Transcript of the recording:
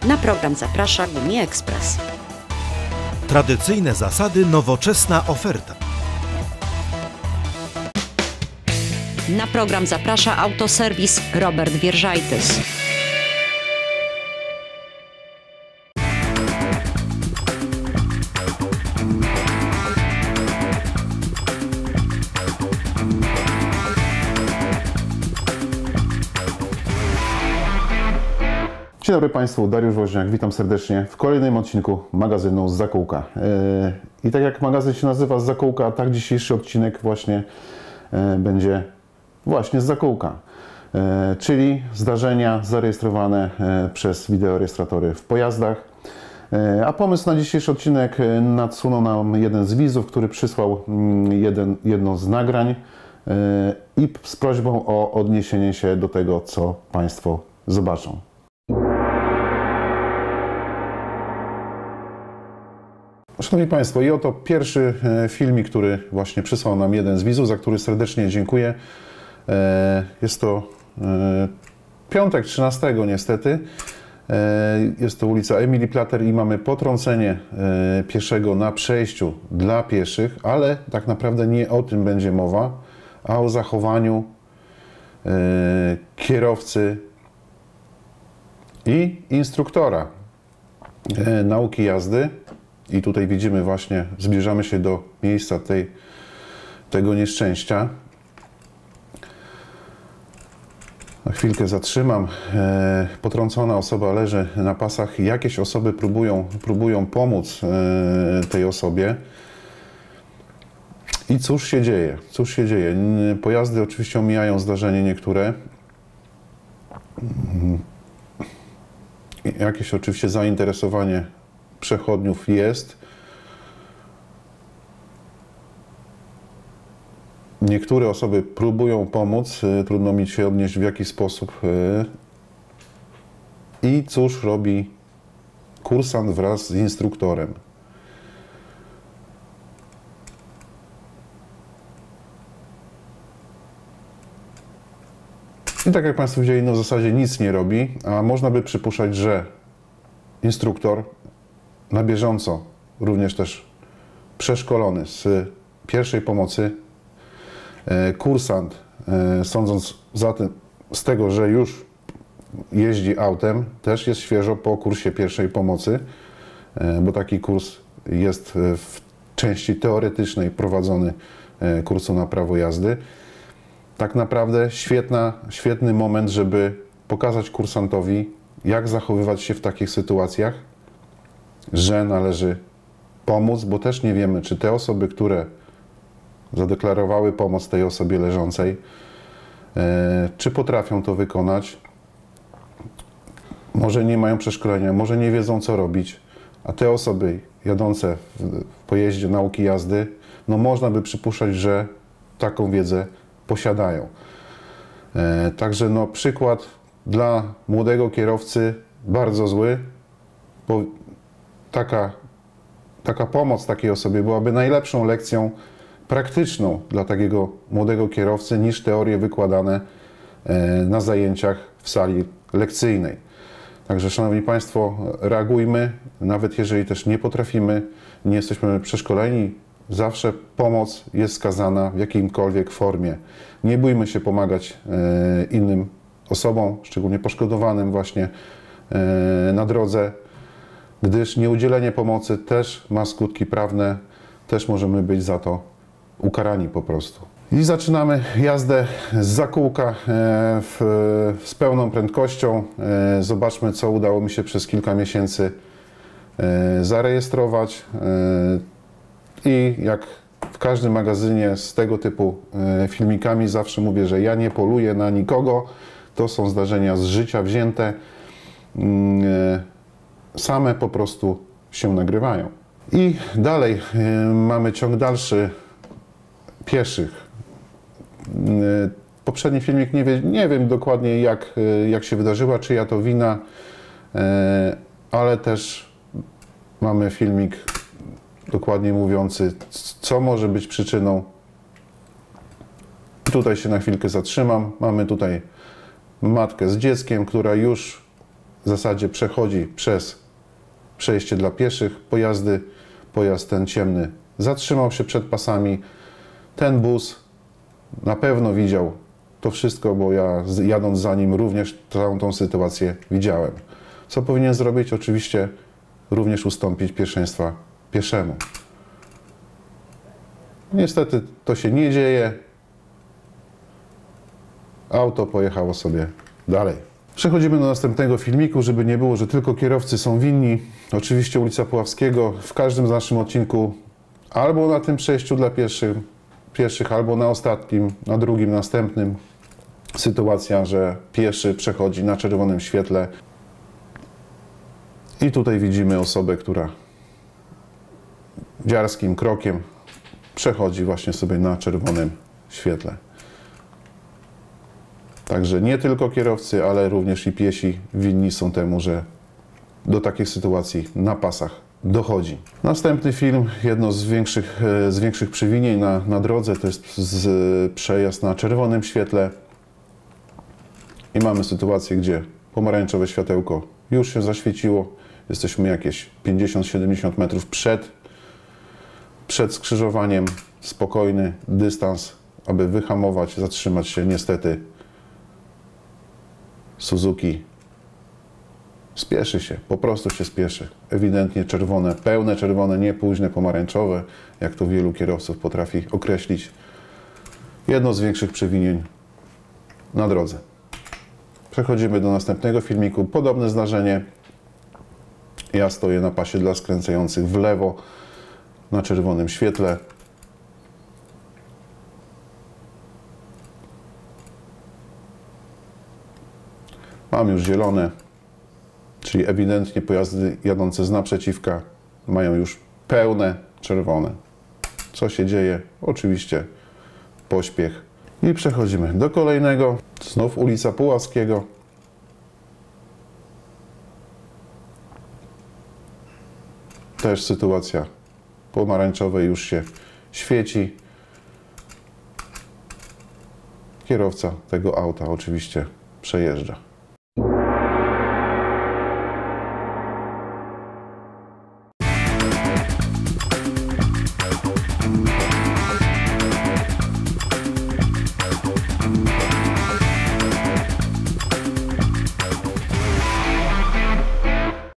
Na program zaprasza Gumi Ekspres. Tradycyjne zasady, nowoczesna oferta. Na program zaprasza Autoserwis Robert Wierżajtys. Dzień dobry Państwu, Dariusz Woźniak, witam serdecznie w kolejnym odcinku magazynu Zza Kółka. I tak jak magazyn się nazywa Zza Kółka, tak dzisiejszy odcinek właśnie będzie właśnie Zza Kółka. Czyli zdarzenia zarejestrowane przez wideorejestratory w pojazdach. A pomysł na dzisiejszy odcinek nadsunął nam jeden z widzów, który przysłał jedno z nagrań i z prośbą o odniesienie się do tego, co Państwo zobaczą. Szanowni Państwo, i oto pierwszy filmik, który właśnie przysłał nam jeden z widzów, za który serdecznie dziękuję. Jest to piątek 13 niestety. Jest to ulica Emilii Plater i mamy potrącenie pieszego na przejściu dla pieszych, ale tak naprawdę nie o tym będzie mowa, a o zachowaniu kierowcy i instruktora nauki jazdy. I tutaj widzimy właśnie, zbliżamy się do miejsca tego nieszczęścia. Na chwilkę zatrzymam. Potrącona osoba leży na pasach. Jakieś osoby próbują pomóc tej osobie. I cóż się dzieje? Cóż się dzieje? Pojazdy oczywiście omijają zdarzenie niektóre. Jakieś oczywiście zainteresowanie przechodniów jest. Niektóre osoby próbują pomóc, trudno mi się odnieść w jaki sposób. I cóż robi kursant wraz z instruktorem? I tak jak Państwo widzieli, no w zasadzie nic nie robi, a można by przypuszczać, że instruktor na bieżąco, również też przeszkolony z pierwszej pomocy, kursant, sądząc z tego, że już jeździ autem, też jest świeżo po kursie pierwszej pomocy, bo taki kurs jest w części teoretycznej prowadzony kursu na prawo jazdy. Tak naprawdę świetny moment, żeby pokazać kursantowi, jak zachowywać się w takich sytuacjach, że należy pomóc, bo też nie wiemy, czy te osoby, które zadeklarowały pomoc tej osobie leżącej, czy potrafią to wykonać. Może nie mają przeszkolenia, może nie wiedzą, co robić, a te osoby jadące w pojeździe nauki jazdy, no można by przypuszczać, że taką wiedzę posiadają. Także no, przykład dla młodego kierowcy bardzo zły, bo taka pomoc takiej osobie byłaby najlepszą lekcją praktyczną dla takiego młodego kierowcy niż teorie wykładane na zajęciach w sali lekcyjnej. Także Szanowni Państwo, reagujmy, nawet jeżeli też nie potrafimy, nie jesteśmy przeszkoleni, zawsze pomoc jest skazana w jakiejkolwiek formie. Nie bójmy się pomagać innym osobom, szczególnie poszkodowanym właśnie na drodze, gdyż nieudzielenie pomocy też ma skutki prawne, też możemy być za to ukarani po prostu. I zaczynamy jazdę z Zza Kółka z pełną prędkością. Zobaczmy, co udało mi się przez kilka miesięcy zarejestrować. I jak w każdym magazynie z tego typu filmikami zawsze mówię, że ja nie poluję na nikogo. To są zdarzenia z życia wzięte. Same po prostu się nagrywają. I dalej mamy ciąg dalszy pieszych. Poprzedni filmik nie wiem dokładnie jak się wydarzyła, czyja to wina, ale też mamy filmik dokładnie mówiący, co może być przyczyną. Tutaj się na chwilkę zatrzymam. Mamy tutaj matkę z dzieckiem, która już zasadzie przechodzi przez przejście dla pieszych, pojazd ten ciemny zatrzymał się przed pasami. Ten bus na pewno widział to wszystko, bo ja jadąc za nim również całą tą sytuację widziałem. Co powinien zrobić? Oczywiście również ustąpić pierwszeństwa pieszemu. Niestety to się nie dzieje. Auto pojechało sobie dalej. Przechodzimy do następnego filmiku, żeby nie było, że tylko kierowcy są winni. Oczywiście ulica Puławskiego. W każdym z naszym odcinku albo na tym przejściu dla pieszych, albo na ostatnim, na drugim, następnym sytuacja, że pieszy przechodzi na czerwonym świetle. I tutaj widzimy osobę, która dziarskim krokiem przechodzi właśnie sobie na czerwonym świetle. Także nie tylko kierowcy, ale również i piesi winni są temu, że do takich sytuacji na pasach dochodzi. Następny film, jedno z większych przewinień na drodze, to jest przejazd na czerwonym świetle. I mamy sytuację, gdzie pomarańczowe światełko już się zaświeciło. Jesteśmy jakieś 50-70 metrów przed skrzyżowaniem. Spokojny dystans, aby wyhamować, zatrzymać się. Niestety Suzuki spieszy się, po prostu się spieszy. Ewidentnie czerwone, pełne czerwone, nie późne pomarańczowe, jak to wielu kierowców potrafi określić. Jedno z większych przewinień na drodze. Przechodzimy do następnego filmiku. Podobne zdarzenie. Ja stoję na pasie dla skręcających w lewo na czerwonym świetle. Mam już zielone, czyli ewidentnie pojazdy jadące z naprzeciwka mają już pełne czerwone. Co się dzieje? Oczywiście pośpiech. I przechodzimy do kolejnego. Znów ulica Puławskiego. Też sytuacja pomarańczowe już się świeci. Kierowca tego auta oczywiście przejeżdża.